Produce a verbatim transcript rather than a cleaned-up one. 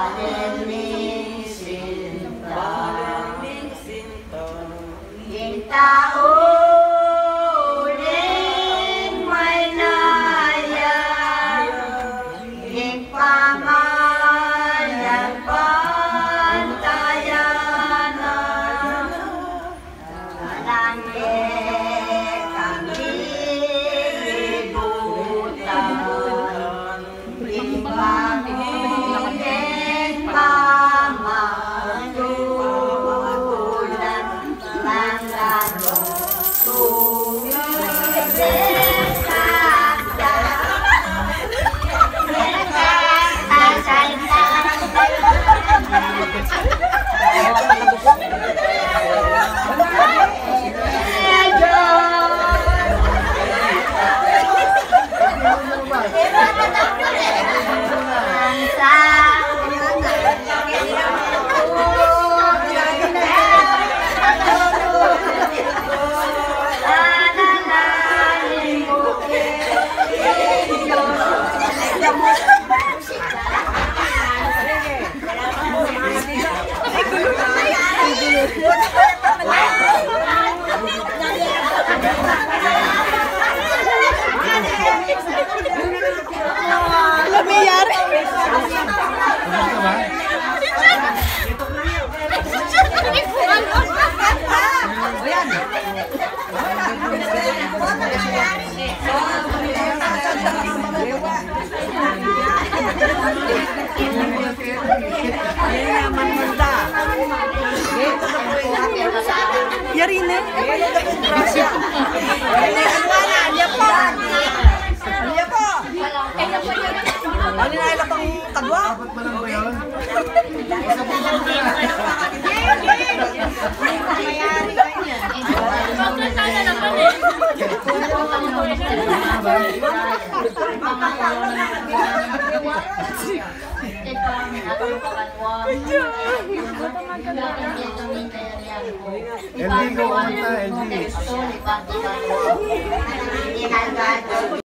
Balening sinta, balening sinta, yung tauling may naya, yung pamayang pantayanan, langit ang libutan, yung pamilin pamatulan, langano Yari na. Niya po. Niya po. Ano na ila pang kadwa? Dapat ba lang ba yun? L D ko kumanta, L D.